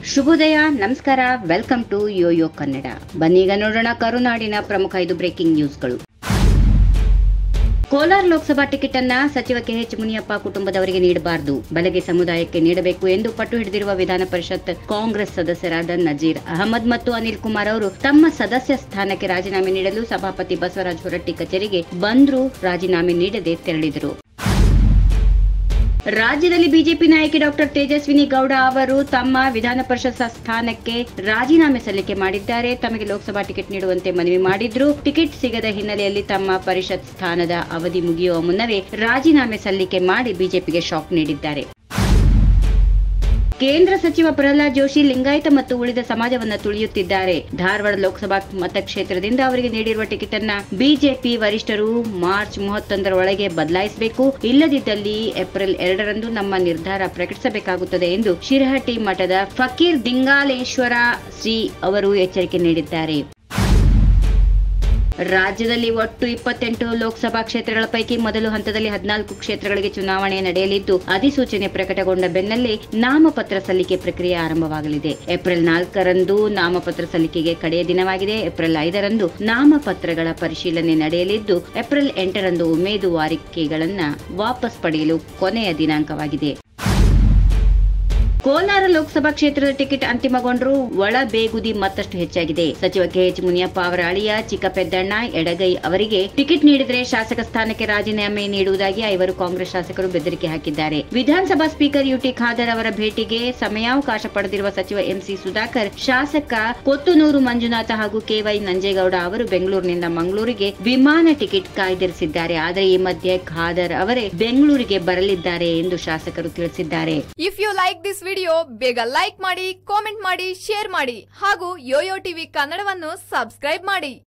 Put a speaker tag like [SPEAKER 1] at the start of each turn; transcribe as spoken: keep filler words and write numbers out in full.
[SPEAKER 1] ಶುಭೋದಯ, ನಮಸ್ಕಾರ, welcome to YoYo Kannada. ಬನ್ನೀಗ ನೋಡೋಣ ಕರುನಾಡಿನ ಪ್ರಮುಖ ಐದು ಬ್ರೇಕಿಂಗ್ ನ್ಯೂಸ್ಗಳು. ಕೋಲಾರ ಲೋಕಸಭಾ ಟಿಕೆಟ್ ಅನ್ನ ಸಚಿವ ಕೆ ಎಚ್ ಮುನಿಯಪ್ಪ ಕುಟುಂಬದವರಿಗೆ ನೀಡಬಾರದು, ಬಲಗೆ ಸಮುದಾಯಕ್ಕೆ ನೀಡಬೇಕು ಎಂದು ಪಟ್ಟು ಹಿಡಿದಿರುವ ವಿಧಾನ ಪರಿಷತ್ ಕಾಂಗ್ರೆಸ್ ಸದಸ್ಯರಾದ ನಜೀರ್ ಅಹಮದ್ ಮತ್ತು ಅನಿಲ್ ಕುಮಾರ್ ಅವರು ತಮ್ಮ ಸದಸ್ಯ ಸ್ಥಾನಕ್ಕೆ ರಾಜೀನಾಮೆ ನೀಡಲು ಸಭಾಪತಿ ಬಸವರಾಜ ಹೊರಟ್ಟಿ ಕಚೇರಿಗೆ ಬಂದರೂ ರಾಜೀನಾಮೆ ನೀಡದೆ ತೆರಳಿದರು. ರಾಜ್ಯದಲ್ಲಿ ಬಿಜೆಪಿ ನಾಯಕಿ ಡಾಕ್ಟರ್ ತೇಜಸ್ವಿನಿ ಗೌಡ ಅವರು ತಮ್ಮ ವಿಧಾನ ಪರಿಷತ್ ಸ್ಥಾನಕ್ಕೆ ರಾಜೀನಾಮೆ ಸಲ್ಲಿಕೆ ಮಾಡಿದ್ದಾರೆ. ತಮಗೆ ಲೋಕಸಭಾ ಟಿಕೆಟ್ ನೀಡುವಂತೆ ಮನವಿ ಮಾಡಿದ್ರು. ಟಿಕೆಟ್ ಸಿಗದ ಹಿನ್ನೆಲೆಯಲ್ಲಿ ತಮ್ಮ ಪರಿಷತ್ ಸ್ಥಾನದ ಅವಧಿ ಮುಗಿಯುವ ಮುನ್ನವೇ ರಾಜೀನಾಮೆ ಸಲ್ಲಿಕೆ ಮಾಡಿ ಬಿಜೆಪಿಗೆ ಶಾಕ್ ನೀಡಿದ್ದಾರೆ. ಕೇಂದ್ರ ಸಚಿವ ಪ್ರಹ್ಲಾದ್ ಜೋಶಿ ಲಿಂಗಾಯತ ಮತ್ತು ಉಳಿದ ಸಮಾಜವನ್ನು ತುಳಿಯುತ್ತಿದ್ದಾರೆ. ಧಾರವಾಡ ಲೋಕಸಭಾ ಮತಕ್ಷೇತ್ರದಿಂದ ಅವರಿಗೆ ನೀಡಿರುವ ಟಿಕೆಟ್ ಅನ್ನ ಬಿಜೆಪಿ ವರಿಷ್ಠರು ಮಾರ್ಚ್ ಮೂವತ್ತೊಂದರ ಒಳಗೆ ಬದಲಾಯಿಸಬೇಕು, ಇಲ್ಲದಿದ್ದಲ್ಲಿ ಏಪ್ರಿಲ್ ಎರಡರಂದು ನಮ್ಮ ನಿರ್ಧಾರ ಪ್ರಕಟಿಸಬೇಕಾಗುತ್ತದೆ ಎಂದು ಶಿರಹಟ್ಟಿ ಮಠದ ಫಕೀರ್ ದಿಂಗಾಲೇಶ್ವರ ಶ್ರೀ ಅವರು ಎಚ್ಚರಿಕೆ ನೀಡಿದ್ದಾರೆ. ರಾಜ್ಯದಲ್ಲಿ ಒಟ್ಟು ಇಪ್ಪತ್ತೆಂಟು ಲೋಕಸಭಾ ಕ್ಷೇತ್ರಗಳ ಪೈಕಿ ಮೊದಲು ಹಂತದಲ್ಲಿ ಹದಿನಾಲ್ಕು ಕ್ಷೇತ್ರಗಳಿಗೆ ಚುನಾವಣೆ ನಡೆಯಲಿದ್ದು, ಅಧಿಸೂಚನೆ ಪ್ರಕಟಗೊಂಡ ಬೆನ್ನಲ್ಲೇ ನಾಮಪತ್ರ ಸಲ್ಲಿಕೆ ಪ್ರಕ್ರಿಯೆ ಆರಂಭವಾಗಲಿದೆ. ಏಪ್ರಿಲ್ ನಾಲ್ಕರಂದು ನಾಮಪತ್ರ ಸಲ್ಲಿಕೆಗೆ ಕಡೆಯ ದಿನವಾಗಿದೆ. ಏಪ್ರಿಲ್ ಐದರಂದು ನಾಮಪತ್ರಗಳ ಪರಿಶೀಲನೆ ನಡೆಯಲಿದ್ದು, ಏಪ್ರಿಲ್ ಎಂಟರಂದು ಉಮೇದುವಾರಿಕೆಗಳನ್ನು ವಾಪಸ್ ಪಡೆಯಲು ಕೊನೆಯ ದಿನಾಂಕವಾಗಿದೆ. ಕೋಲಾರ ಲೋಕಸಭಾ ಕ್ಷೇತ್ರದ ಟಿಕೆಟ್ ಅಂತಿಮಗೊಂಡರೂ ಒಳ ಬೇಗುದಿ ಮತ್ತಷ್ಟು ಹೆಚ್ಚಾಗಿದೆ. ಸಚಿವ ಕೆ ಎಚ್ ಮುನಿಯಪ್ಪ ಅವರ ಅಳಿಯ ಚಿಕ್ಕಪೆದ್ದಣ್ಣ ಎಡಗೈ ಅವರಿಗೆ ಟಿಕೆಟ್ ನೀಡಿದರೆ ಶಾಸಕ ಸ್ಥಾನಕ್ಕೆ ರಾಜೀನಾಮೆ ನೀಡುವುದಾಗಿ ಐವರು ಕಾಂಗ್ರೆಸ್ ಶಾಸಕರು ಬೆದರಿಕೆ ಹಾಕಿದ್ದಾರೆ. ವಿಧಾನಸಭಾ ಸ್ಪೀಕರ್ ಯುಟಿ ಖಾದರ್ ಅವರ ಭೇಟಿಗೆ ಸಮಯಾವಕಾಶ ಪಡೆದಿರುವ ಸಚಿವ ಎಂಸಿ ಸುಧಾಕರ್, ಶಾಸಕ ಕೊತ್ತನೂರು ಮಂಜುನಾಥ ಹಾಗೂ ಕೆವೈ ನಂಜೇಗೌಡ ಅವರು ಬೆಂಗಳೂರಿನಿಂದ ಮಂಗಳೂರಿಗೆ ವಿಮಾನ ಟಿಕೆಟ್ ಕಾಯ್ದಿರಿಸಿದ್ದಾರೆ. ಆದರೆ ಈ ಮಧ್ಯೆ ಖಾದರ್ ಅವರೇ ಬೆಂಗಳೂರಿಗೆ ಬರಲಿದ್ದಾರೆ ಎಂದು ಶಾಸಕರು ತಿಳಿಸಿದ್ದಾರೆ.
[SPEAKER 2] If you like this video, ಬೇಗ ಲೈಕ್ ಮಾಡಿ, ಕಾಮೆಂಟ್ ಮಾಡಿ, ಶೇರ್ ಮಾಡಿ ಹಾಗೂ ಯೋಯೋ ಟಿವಿ ಕನ್ನಡವನ್ನು ಸಬ್ಸ್ಕ್ರೈಬ್ ಮಾಡಿ.